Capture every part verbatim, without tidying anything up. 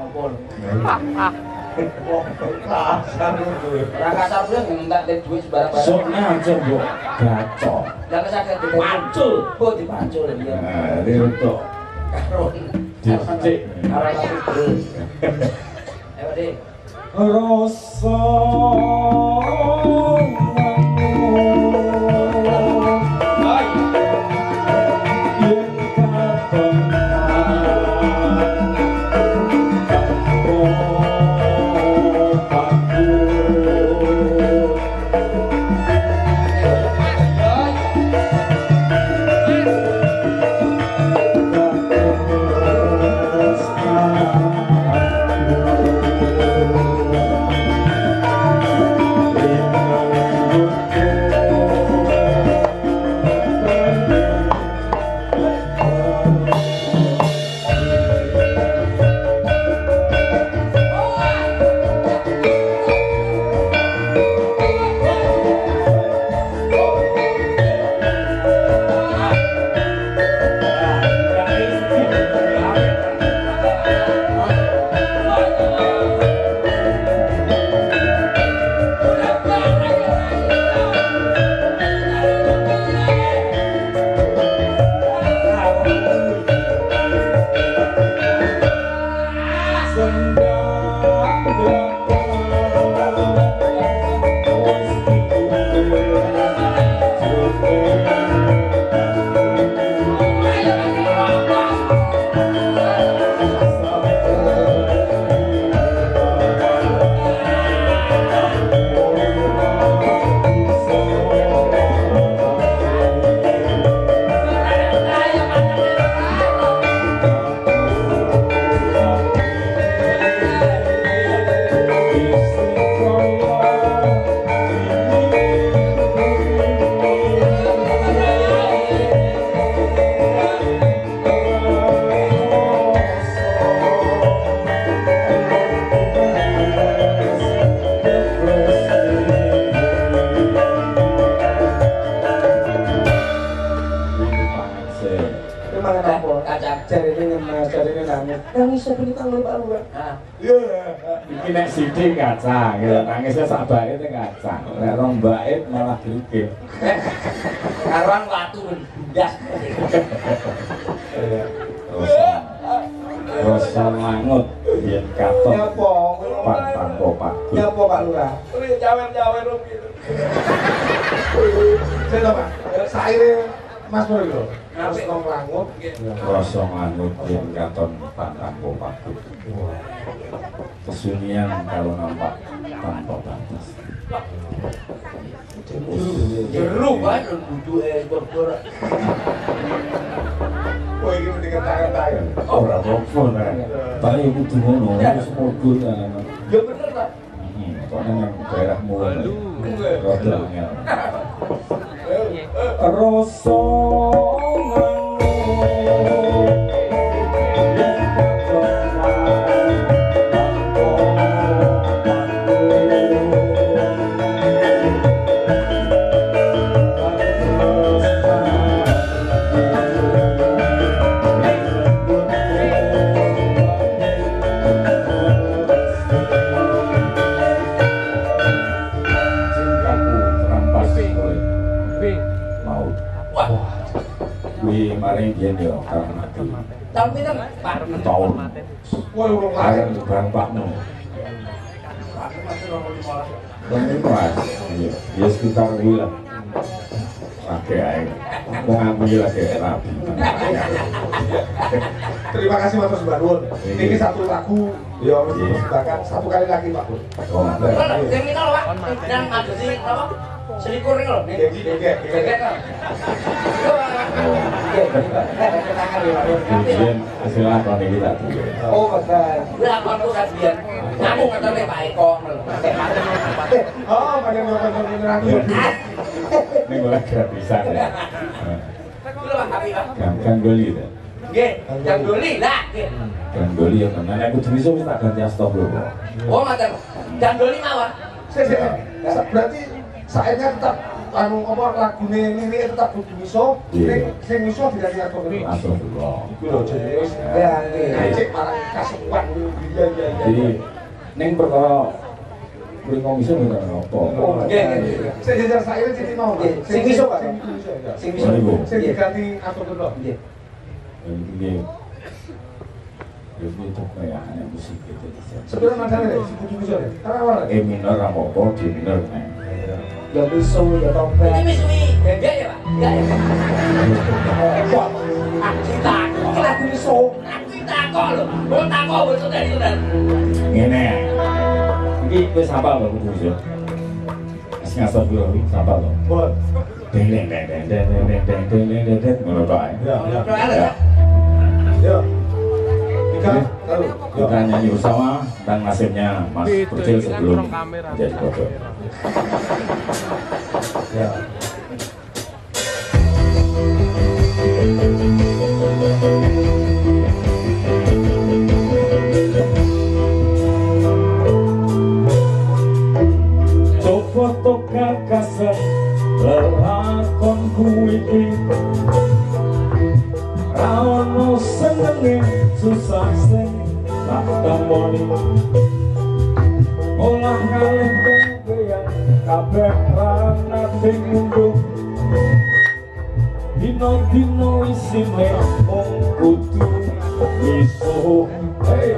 Ngopo lho. Wong kasar kuwi. Ora kasar kuwi ngentak duit sembarang-barang. Sok ngancem kok gacok. Lah saged dipacul. Oh dipacul ya. Nah, itu Karo dicek. karo aku. Ayo, Dik. Rasa iki nek sithik kacang, ya nangisnya sak bait kacang. Nek rong bait malah gripit. Karuan watu bundas. Rasa mangut yen katon. Nyapa? Pak tanpa Pak. Nyapa Pak Lurah? Kuwi jawer-jawer gitu. Saya Pak, saire Mas Nur lho. Rasa mangut. Rasa mangut yen katon Pak tanpa Pak. Kesunyian kalau nampak tanpa batas. Jeruk kan duduke bor-bor. Kowe iki mending tangan-tangan. Ora apa-apa nek. Tapi kudu ngono, wis modul kan. Ya bener, Pak. Hmm, soalnya yang daerahmu rada angel. Rasa maring yen yo karo mati. Tahun pinten, Pak? Tahun. Kowe urung lahir Karen bapakmu. Pak masih nomor lima belas. Ini pas. Iya, ya sekitar kuwi lah. Oke ae. Wong ambil lagi rapi. Terima kasih Mas Mbak Nur. Ini satu lagu ya harus Iya. dipersembahkan satu kali lagi Pak. Oh, Bener, sing minal, Pak. Yang ada sih apa? Selikur ini loh. Gege gege Gege kan. Yo, Pak. Kemudian hasil lakon ini tadi. Oh, betul. Gue lakon tuh kan biar ngaku ngetone Pak Eko. Oh, pada nonton radio. Ini boleh gratisan ya. Dulu Pak, tapi Pak. Gampang goli ya. Nggih, jam doli lah. nggih. Kan goli yang mana? Aku tuh bisa tak ganti stop dulu. Oh, ngoten. Jam doli mawon. Berarti saatnya tetap anu apa lagune ini tetap kudu iso, sing iso diganti astagfirullah. Astagfirullah. Iku lho jenenge wis ya cek marang kasepan iya iya iya. Jadi ning perkara Bringong iso ora apa. Nggih nggih. Sing jajar saya sing mau nggih. Sing iso Pak. Sing iso. Sing diganti astagfirullah. Nggih. Nggih. Itu tuh kayak ada musik gitu. Sebenarnya madane sing kudu iso. Karena apa? E minor apa, di minor kan. Ya bisu, ya tompet. Ini misui bebek ya Pak? Enggak ya? Wah, Aku takut. iki lagu iso. Aku takut lho. Wong takut betul dari itu dan. Ngene. Iki wis hafal lho kudu iso. Wis ngasal dulu iki hafal lho. Bon. Deng deng deng deng deng deng deng deng deng deng deng deng ngono tok ae. Ya, ya. Ya. Ya. Tiga, lalu. Kita nyanyi bersama tentang nasibnya Mas Percil sebelum menjadi kodok. Ya. Coba toka kasar lelakon kuiki rawono senenge susah sing tak temoni olah kalih kebeyan kabeh ranate munduh dino-dino isine mung kudu iso hey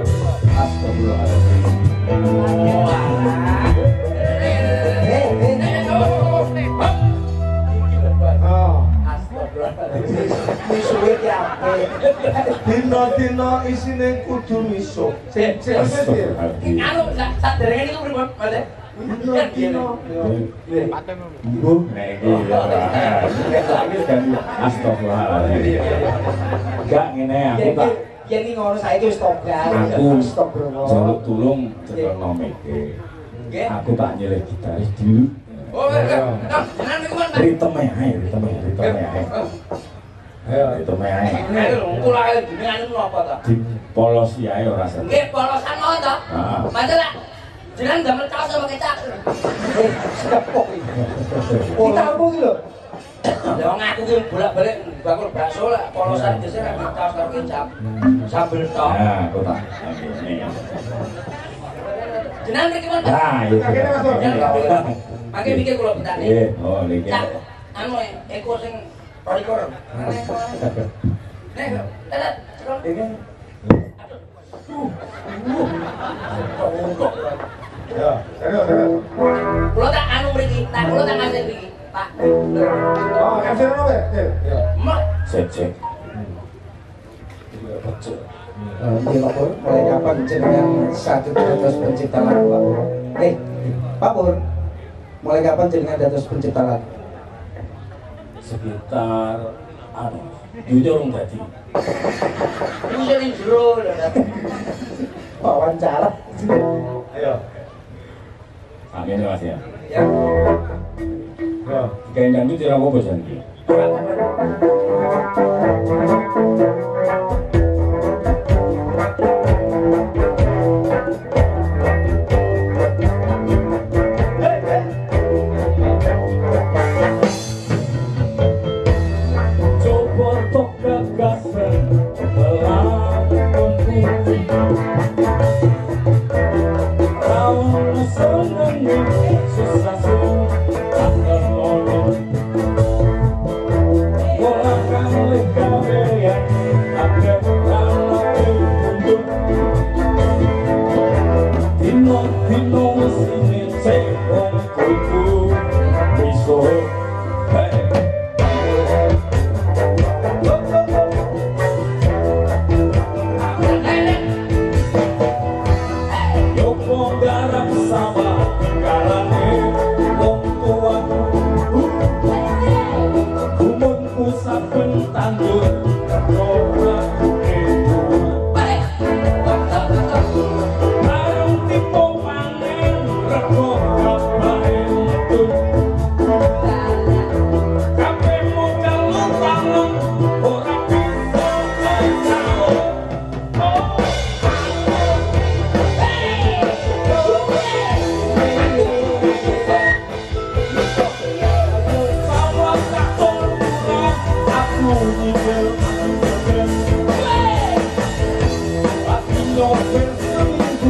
Misuwe ki apik. Dino-dino isine kudu miso. Sing sing piye? Anu sak derenge niku pripun Mas? Dino-dino. Bu, nek iki ya. Nek lagi ganti astagfirullahaladzim. Gak ngene aku tak Yen iki ngono saiki wis tobat. aku Stop bro. jaluk tulung cekelno meke. Nggih. Aku tak nyeleh gitaris dulu. Oh, jenengan niku kan. Ritme ae, ritme, ritme ae. Ayo. Ritme ae. Nek kula jenengan niku apa ta? Dipolosi ae ora sah. Nggih, polosan mawon to. Heeh. Masalah jenengan damel kaos sama kecak. Eh, sepok iki. Kita apa iki lho? Ya wong aku ki bolak-balik bakul bakso lah, polosan dhisik nek kaos karo kecap. Sambel tok. Nah, aku tak ngene. Jenengan mriki pun. Ah, iya. Kakeknya Mas Bro. Pakai pikir kula betane. Nggih, oh niki. Cak, anu ekor sing parikor. Nek, telat, terus. Iki Ya, ayo ayo. Kula tak anu mriki, tak kula tak ngasih mriki. Pak. Oh, M C ono ya? Ya. Mak, cek cek. Nanti lapor mulai kapan jenengan satu dados pencipta lagu Pak? Eh, Pak Pur, mulai kapan jenengan dados pencipta lagu? Sekitar anu, jujur urung dadi. iku sing jero lho. Wawancara. Ayo. Sakjane Mas ya. Ya. Ya. Kayak dangdut ora apa-apa jan iki. Coba tok gagasan pelakon kuwi rawono senenge susah sing tak termono ora kale kabeyan kabeh ranate mundur dino dino sine cewek kudu iso hey. Yopong garap sama karane wong tuaku kumunku saben tandur ora itu arung tipu panen rego kabae metu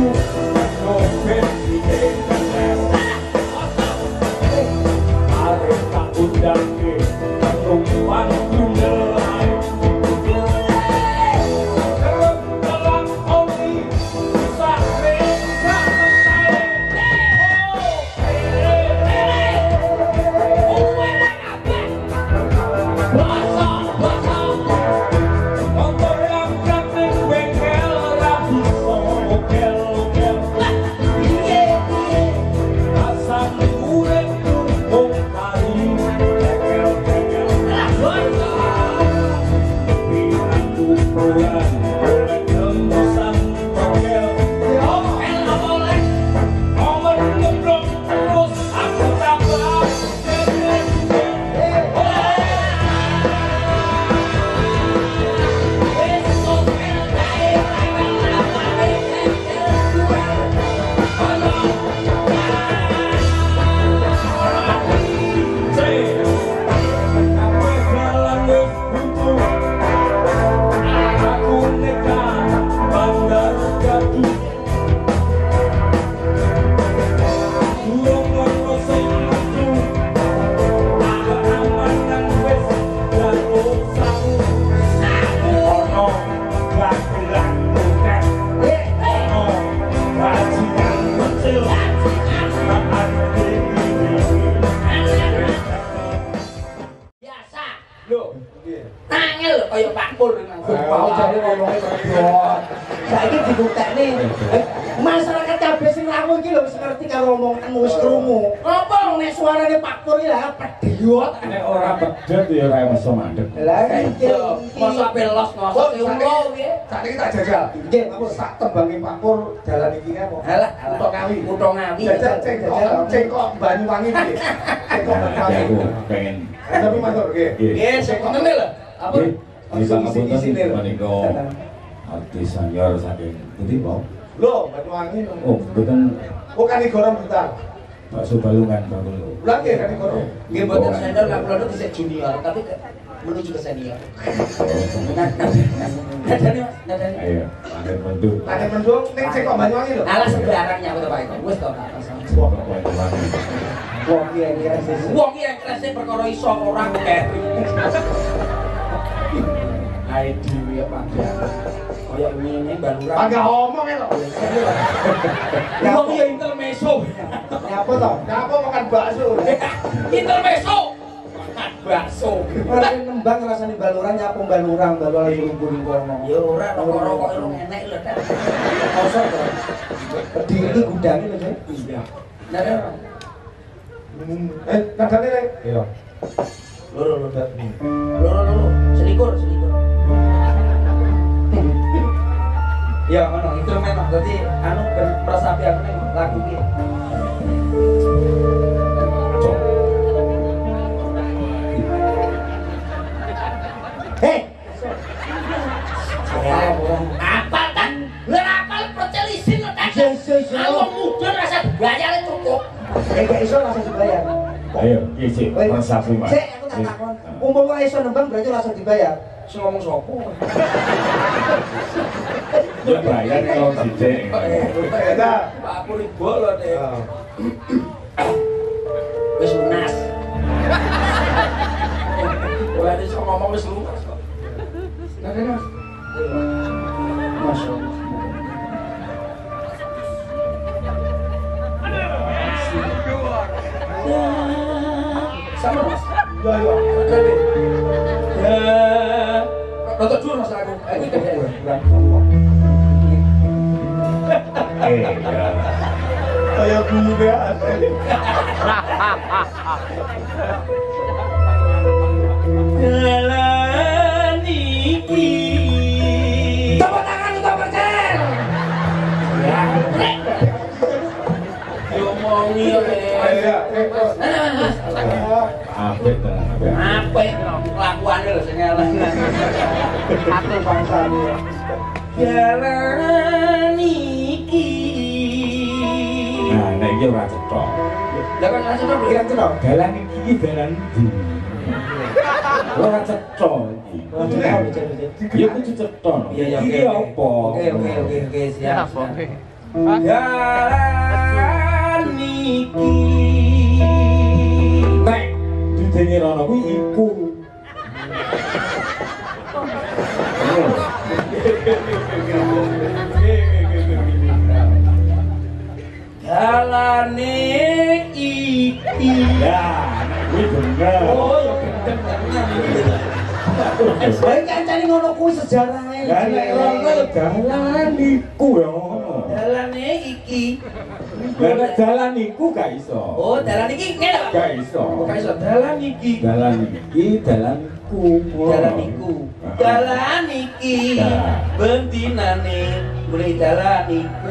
Masyarakat kabeh sing lamun iki lho wis ngerti karo omonganmu wis krungu. Apa nek suarane Pak Pur iki lah pedhiot. Nek ora pedet ya ora iso mandeg. Lah iki masa pelos ngosok ki ulo piye? Sakniki tak jajal. Nggih, Pak sak tembange Pak Pur dalan iki apa? Halah, Utok Ngawi. Utok Ngawi. Jajal cengkok, cengkok Banyuwangi piye? Cengkok Banyuwangi. Aku pengen. Tapi matur nggih. Nggih, sing ngene lho. Apa? Ini pangapunten menika artis senior saking pundi, Pak? Lho, Banyuwangi. Oh, mboten. Oh, Kanigoro bentar. Bakso balungan, Pak. Lah nggih Kanigoro. Nggih mboten senior lah kula isih junior, tapi menuju ke senior. Nadane Mas, nadane. Ayo, panggil mentu. Tangan mendung ning cengkok Banyuwangi lho. Alah sembarang nyawut Pak itu. Wis to tak pasang. wong iki kira sesuk. Wong iki yang krese perkara iso ora keri. Ae dhewe ya Pak. Kaya ngene balurang. Agak omong ya lho. Wong ya intermezzo. Nyapa to? Ngapa makan bakso? Intermezzo. Makan bakso. Ora nembang rasane baluran nyapa balurang balurang lumpur kono. Ya ora rokok-rokok lu enek lho, Dak. Kosong to. Pedhi iki gudange lho, Cek. Iya. Nah, Eh, nadane le. Iya. loro loro dat. Loro loro, selikur selikur. Ya, ngono, itu memang berarti anu merasapi aku nih lagu iki. Hei. Apa tak? Lah apal percelisin lho, Tak. Yes, yes, yes. Aku muda rasa bayare cukup. Eh gak iso langsung dibayar. Ayo, iki resapi, Mas. Sik, aku tak takon. Umpama iso nembang berarti langsung dibayar. Sing ngomong sapa? Ya bayar kalau sithik. Eta. Pak aku ribut lho, Dik. Wis lunas. Ora iso ngomong wis lunas kok. Nah, Mas. Masya Allah. Sama Mas. Yo yo. Ya. Rotok dhuwur Mas aku. Iki gede. Eh, ya. Kaya guru ya. Jalan iki. Tepuk tangan untuk percel. Ya. Yo mongi le. Ayo ya. Apik tenan. Apik kelakuane lho sing elek. Atur bangsane. Jalan iki. Nah, nek iki ora cetha. Lah kan langsung to Kira cetha. Dalan iki dalan ndi? Ora cetha iki. Ya kudu cetha. Iya, iya, Iki oke, apa? Oke oke oke oke siap. Dalan iki Nek didenge rono kuwi iku. dalane iki. Ya, nek kuwi bener. Oh, ya gendeng tenan iki. Bae kancane ngono kuwi sejarahe. Lah nek rono dalan iku ya ngono. Dalane iki. Lah nek dalan iku gak iso. Oh, dalan iki ngene, Pak. Gak iso. Gak iso dalan iki. Dalan iki dalanku. Dalan iku. Dalan iki. Bentinane mulai dalan iku.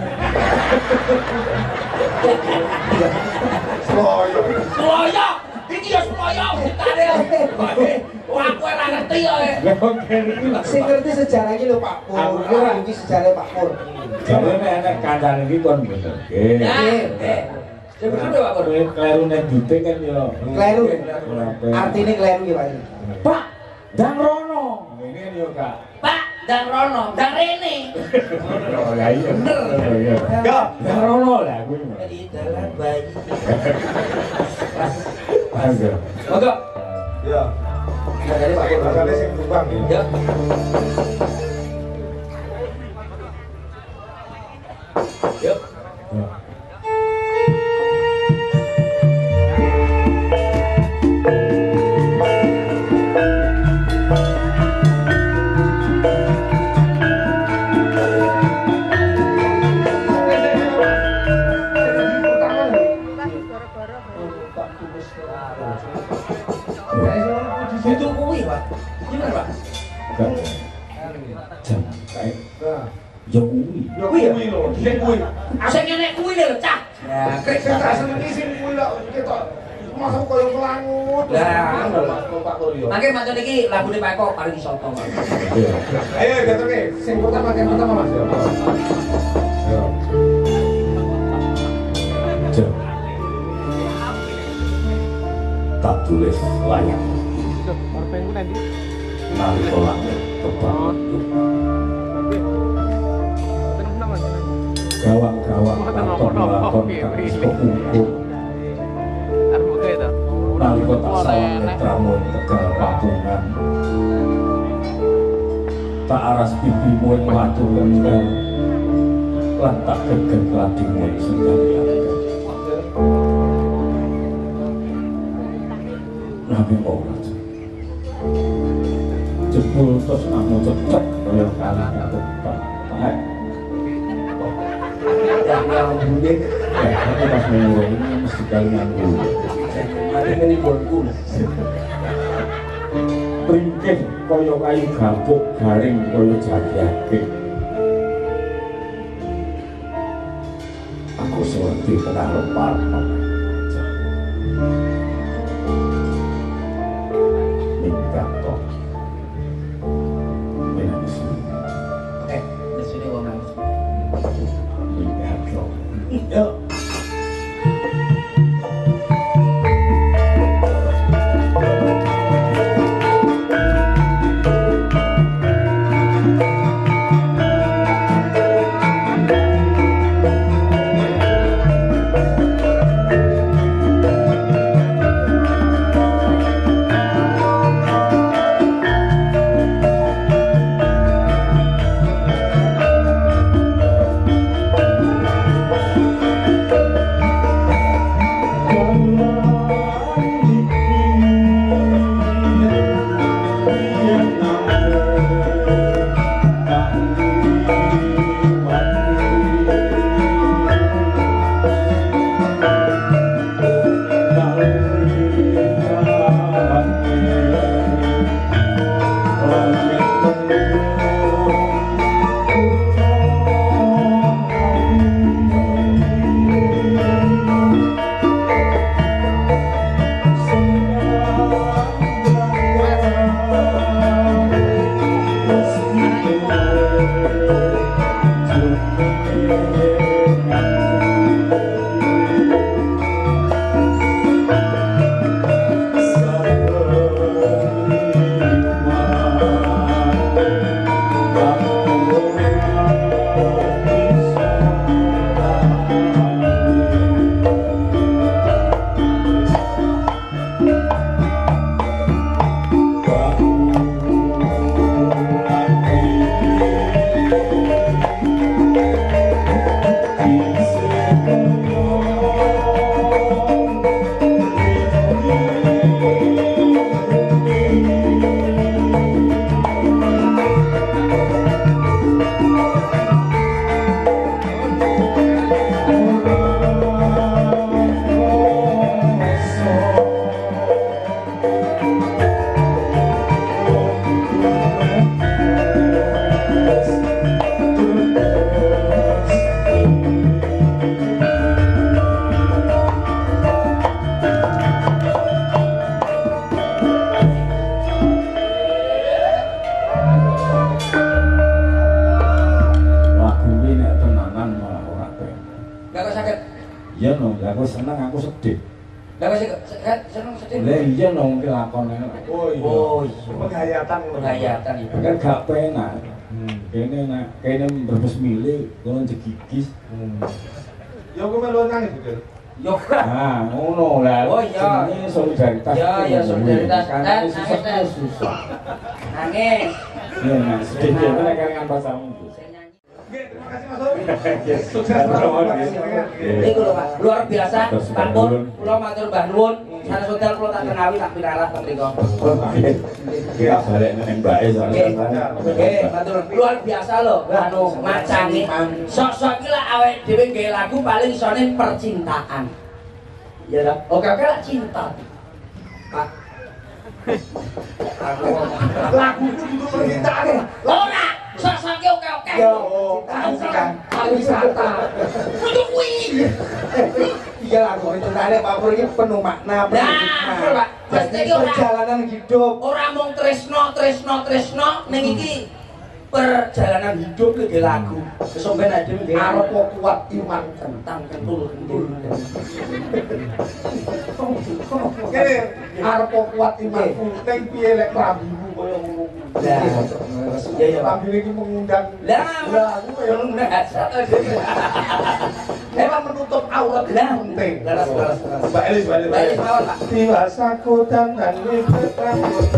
Sloyo. Sloyo. Iki ya sloyo ditane. Wah, kowe ora ngerti ya. Lah kok iki Sing ngerti sejarah iki lho Pak Pur. Aku kira- Iki sejarah Pak Pur. jare nek nek kancane iki kon bener. Ya, eh. Sebetulnya Pak Pur. Kowe kleru nek dute kan ya. Kleru. Artine kleru ya Pak. Pak, dang rono. Ini kan yo Kak. Pak, Dang Rono, Dang Rene. Oh ya iya. Bener. Oh iya. Enggak. Dang rono lah kuwi. Di dalam bayi. Agak. Monggo. Ya. Nah, jadi Pak Pur. Makanya sing tumbang ya. Ya. Yuk. Itu kuwi, Pak. Gimana, Pak? Enggak. Jangan kayak Nah, ya kuwi. ya kuwi lho, sing kuwi. Sing ngene kuwi lho, Cah. Ya, Sing krik tak senengi sing kuwi lho, ketok. Masa koyo kelangut. Lah, ngono Pak Pak Pur yo. Mangke macam iki lagune Pak Eko paling soto, Pak. Iya. Ayo datenge, sing pertama yang pertama Mas. Ya. Jangan. Tak tulis layak. Nalika langit kebangun. Gawang-gawang lakon-lakon kang iso ukur. Nalika tak salah netramun tegal papungan. Tak aras pipimu ing watu lenggah. Lan tak geger kladimu ing sendali angga. Nabi Muhammad jebul terus kamu cecek kaya kali ketupat tak Ya, ngambune. eh tapi pas mengurung ini mesti kali nganggur Mati ngene bonku. ringkih kaya kayu gapuk garing kaya jagake aku seperti tengah lepar minggat toh menangis Eh, di sini wong nangis. minggat toh ya Iya no, aku seneng, aku sedih. Lah kok seneng sedih? Lah iya no, mungkin lakone. Oh iya. Oh iya. Penghayatan. Penghayatan itu. Kan gak penak. Hmm. Kene nak, kene berbes milih, kono jegigis. Hmm. Ya aku melu nangis betul. Yo. Nah, ngono lah. Oh iya. Ini solidaritas. Ya ya solidaritas. Kan susah susah. Nangis. Iya, nah, sedih dia kan kan pacarmu. Terima kasih Mas Om. Sukses terus. Iku lho Pak, luar biasa. Pak Pun, kula matur mbah nuwun. Sanes hotel kula tak kenawi tak pinalah teng mriku. Kira balik nang mbake Nggih, matur luar biasa lho anu macange. Sok-sok iki lak awake dhewe nggih lagu paling isone percintaan. Ya dah. Oke oke lah cinta. Pak. Lagu itu juga percintaan. Ora, sok-sok oke-oke. Yo, cinta wisata. Untuk kuwi. Iya lagu percintaan Pak Pur ini penuh makna, penuh hikmah. Pak. Jadi perjalanan hidup. Ora mung tresno, tresno, tresno ning iki perjalanan hidup iki lagu. Sampeyan ade arep kuat iman tentang kentul kentul. Kene arep kuat iman ning piye lek rambimu koyo ngono. Lah, ya ya Rambi iki mengundang. lah, aku koyo ngono dasar. Emang menutup aurat Lah, penting. leres leres leres. Mbak Elis, Mbak Elis. Mbak Elis mawon, Pak. Diwasaku dan dan libetan.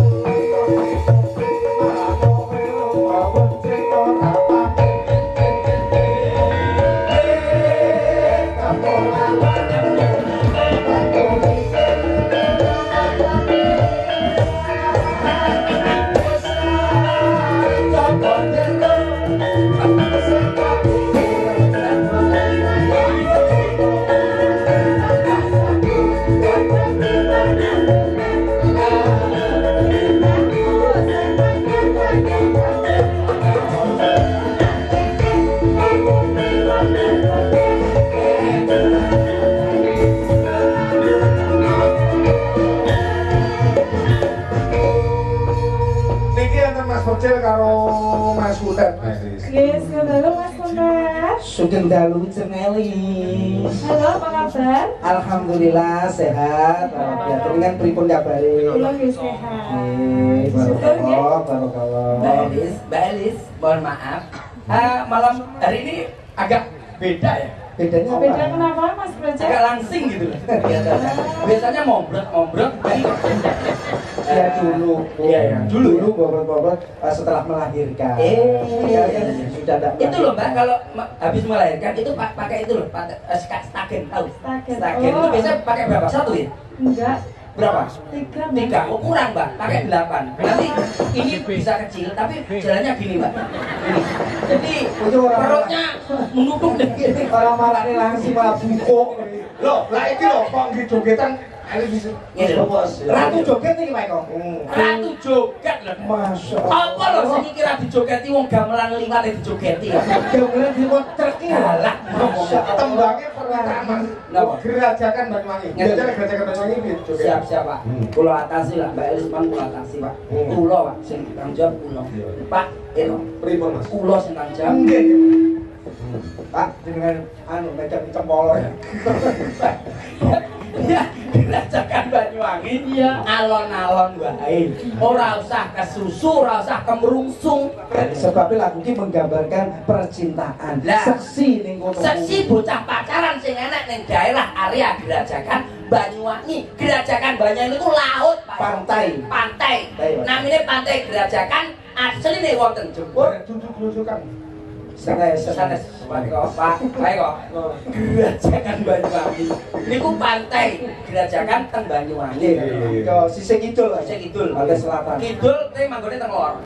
Kecil karo Mas Butet. Yes, halo Mas Butet. Sugeng dalu Cengeli. Halo, apa kabar? Alhamdulillah sehat. Alhamdulillah. Dengan pripun kabare? Kula nggih sehat. Nggih, barakallah, barakallah. Mbak Elis, Mbak Elis, mohon maaf. Uh, malam hari ini agak beda ya. Bedanya apa? Beda kenapa Mas Butet? Agak langsing gitu loh. Biasanya, biasanya mombrot, mombrot. Ya dulu, Iya, ya. dulu, dulu bobot-bobot uh, setelah melahirkan. Eh, kalian sudah tidak itu loh Mbak, kalau ma- habis melahirkan itu pak pakai itu loh, pakai uh, stagen, tahu? Stagen. Stagen itu Oh. biasanya pakai berapa? Satu ya? Enggak, Berapa? tiga. Tiga, oh kurang Mbak, pakai delapan. Nanti ini bisa kecil, tapi jalannya gini Mbak. Gini. Jadi Itu orang- perutnya menutup deh gini. orang malah ini langsung malah bungkuk. Loh, lah iki lho kok nggih jogetan Elis bisa. Ini loh. Ratu joget iki Pak Eko. Ratu joget loh. Masya Apa loh sing kira dijogeti wong gamelan liwat dijogeti ya? Gamelan di motor ki. Alah, Tembangnya permintaan Mas. Napa? Gerajakan Banyuwangi. Ngerti. Biasanya gerajakan Banyuwangi piye joget? Siap siap Pak. Kulo atasi lah, Mbak Elis pan kulo atasi Pak. Kulo Pak, sing tanggung jawab kulo. Pak, Eno, Pripun Mas? kulo sing tanggung jawab. Nggih. Pak dengan anu megang cempolor. Ya, dirajakan Banyuwangi. Iya. Alon-alon wae. Ora usah kesusu, ora usah kemerungsung. Sebabnya lagu ini menggambarkan percintaan. Lah. Seksi ning kono. Seksi bocah pacaran sing enak ning daerah area Gerajakan Banyuwangi. Gerajakan Banyuwangi itu laut, Pak. Pantai. Pantai. Pantai, Pak. Namanya Pantai Gerajakan, asline wonten Jember. Duduk-dudukan. Sanes, sanes. Pak kok, Pak, bae kok. Gerajakan Banyuwangi. Niku pantai gerajakan teng Banyuwangi. Yo sisih kidul, Sisih kidul. Pantai selatan. Kidul teh manggone teng lor.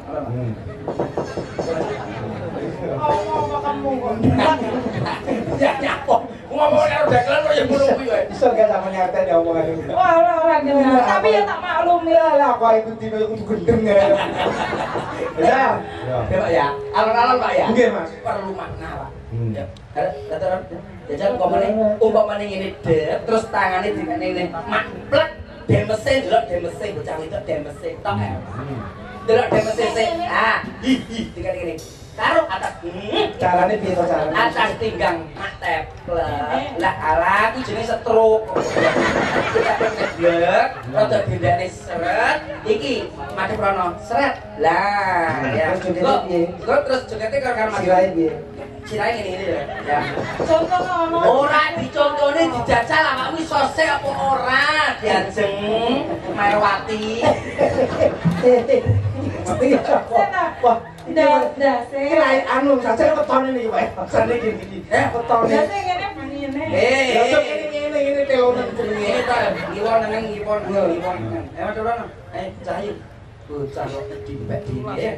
Oh, kamu kok. Ya nyapok. Ngomong karo dagelan kok ya ngono kuwi wae. Iso gak sama nyatet ya omongan itu. Wah, ora ora dengar. Tapi ya tak maklum ya. Lah aku itu dino kudu gendeng ya. Ya. Ya Pak ya. Alon-alon Pak ya. Nggih, Mas. Perlu makna Pak. Ya. Datoran. Jajal umpamane umpamane ngene dep terus tangane dikene ngene maplek demese delok demese bocah wedok demese tok. Delok demese sik. Ah, hi hi dikene ngene. Karo atas Carane piye to carane? atas pinggang matep lah ala ku jenenge stroke kita blek rada bendane seret iki mati prono seret lah ya kok kok terus jogete karo karo mati Sirahe piye? sirahe ngene iki lho ya Contoh ngono. ora dicontone dijajal awakmu sose apa ora diajeng Marwati Wah, Ndak, ndak sih. Kirain anu saja ketone niki wae. Sane iki. Eh, ketone. Ndak sih ngene ngene. eh Ya cok ini ini ini teonan ini ta iwon nang iwon iwon eh mas ora eh cahyu bocah kok dipek dini ya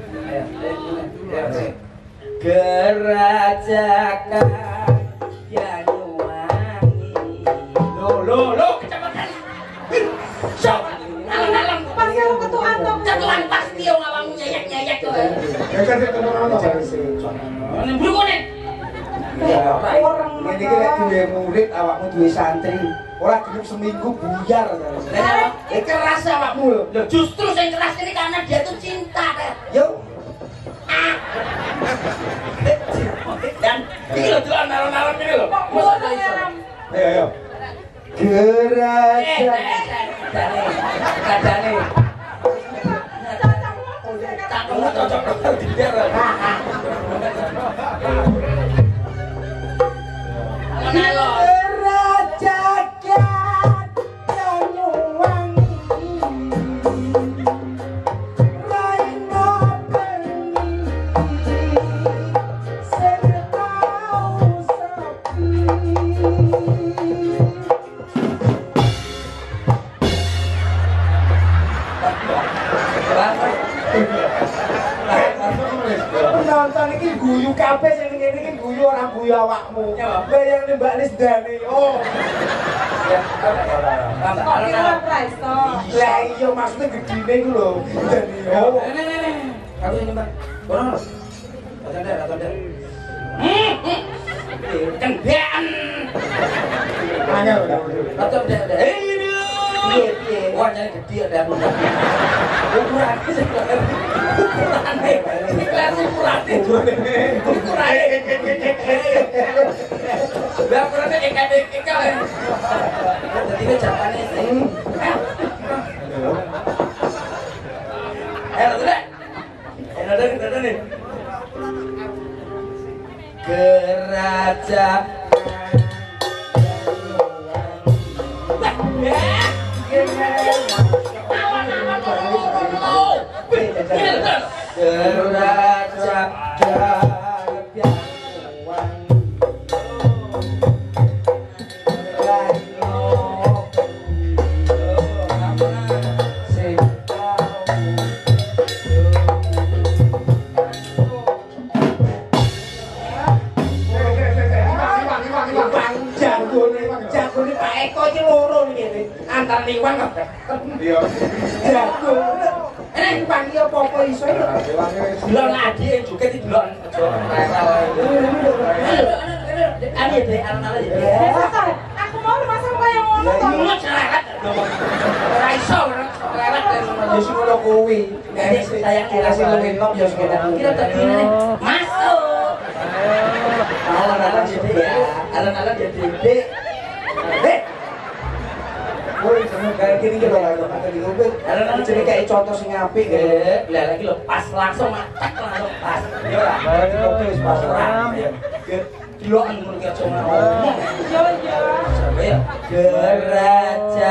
ayo gerajakan Banyuwangi lo lo lo kecepatan sok alang-alang Pas karo ketuaan to. cetuan pasti yo ngawangmu nyayek-nyayek kok Ya kan sik tenan ono. ini brukone Ya, orang ini lek duwe murid awakmu duwe santri, ora gelem seminggu buyar. lah eh keras awakmu lho Loh, justru yang keras ini karena dia tuh cinta kan Yo, dan ini loh tuh nalar-nalar ini loh maksudnya iso Ayo ayo. eh geraja. kadane kadane tak mau cocok dia alon-alon Gerajakan Banyuwangi, raina bengi, sertau sepi. Penonton iki guyu kabeh sing ngene iki guyu ora guyu awakmu. Bayang nih Mbak Lisdane. Oh. Kok kira presto. Lah iya maksudnya gedine iku lho. Dani. Oh. Nih nih nih. Aku ini Mbak. Bono. Datang deh, datang deh. Kendian. Angel. Datang deh, deh. Eh, ini. Piye piye. Wah, jadi gede ada aku. Ukuran sih. Ukuran deh. Kelas ukuran deh. Ukuran deh. Lah ukuran deh kayak kayak kayak. Jadi ini jawabannya sih. Eh, datang deh. Eh, datang, datang nih. Geraja Geraja jagone Pak Eko iki loro iki antar liwang kok. Iya. Jago. Ini panggil apa-apa iso ya. Delok adike juga didelok. Ani dek alon-alon ya. Aku mau pasang kaya ngono to. Iya cerewet. Ora iso cerewet Ya sing ngono kuwi. Nek saya kira sing luwih top ya sekedar. Kira tadi ini masuk. Alon-alon jadi ya. Alon-alon jadi dek. Dek. Woi, kayak gini gitu lah, kata di Google. Ada jadi kayak contoh sing apik gitu. Eh, lihat lagi lo pas langsung matak langsung pas. Yo lah. Barang itu tulis pas orang. Dilokan mun ki aja ngomong. Yo yo. Coba ya. Geraja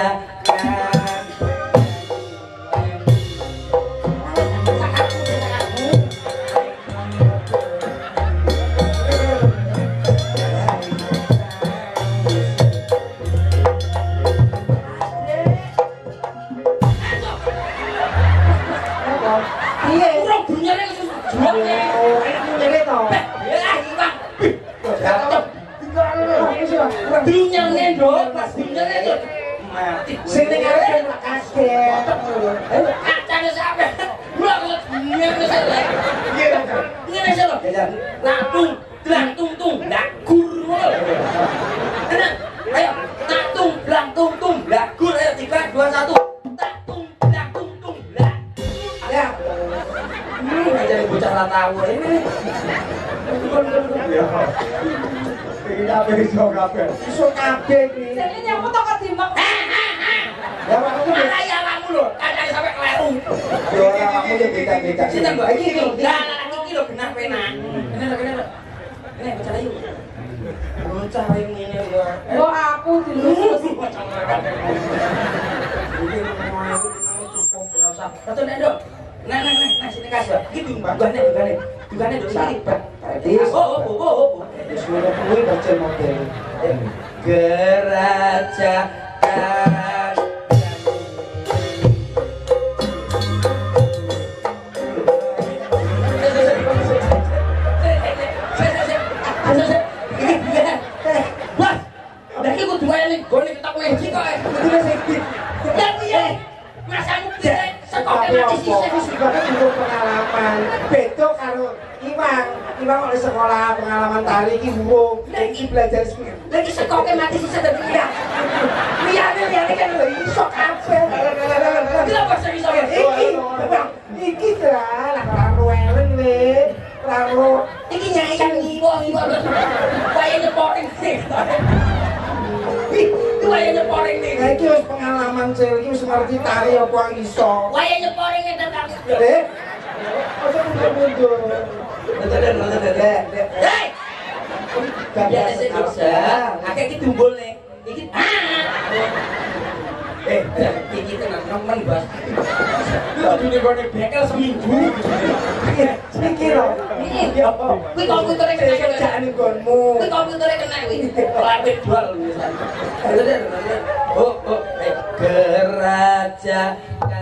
lah. Dunyane nduk, Mas dunyane nduk. Mati. Sing ning arep kaget. Ayo kacane sampe. Gua kok ngene sih. Iya, Ngene sih lho. Latung, dlang tung tung, ndak gur ngono. Enak. Ayo, tatung, dlang tung tung, ndak gur ayo tiga dua satu. Tatung, dlang tung tung, ndak. Ya. Ini aja bocah latawu ini. iya. Iki kabeh iso kabeh. Iso kabeh iki. Jadi nyamuk toko timbang. Ya makmu Ada ya kamu lho, ada sampai kleru. yo kamu yo beda-beda. Sinten, Mbak? Iki iki. Lah, lah iki lho genah penak. Kene lho, kene lho. Ini bocah ayu. Bocah yang ini lho. Lo aku dilus. Iki mau cukup ora usah. Betul nek, Dok. Nah, nah, nah, nah, sini kasih. Iki dungane, dungane. Dungane Dok iki. Tadi Oh, oh, oh, oh. wis ngono kuwi baca model. Kerajaan Bos, lagi kudu wae ning gone ketok magic kok. Kudu sing di Ya piye? Masamu piye? Sekoke mati sisih wis juga butuh pengalaman. Beda karo Iwang. Iwang oleh sekolah pengalaman tari iki burung. Iki belajar sendiri. lagi sekoke mati sisih dadi iya. Liyane liyane kan lho iso kabeh. Gila bos iso. Iki, Bang, iki lah karo eleng le. Karo Iki nyai kan ngiwo-ngiwo. Kaya nyeporing sih. Iki kaya nyeporing nih. iki wis pengalaman cel iki wis ngerti tari apa iso. Kaya nyeporing ngeten kan. Eh. Ojo mundur. Betul betul betul. Hei. Ya sik bisa. Akeh iki dumbul nih. Iki ah. Eh, iki tenan nemen, Bos. Lu kudune gone bekel seminggu. Iki lho. Iki kuwi komputere kena Kerjaan nggonmu. kuwi komputere kena kuwi. Lapit jual wisan. Oh, oh, eh, kerajaan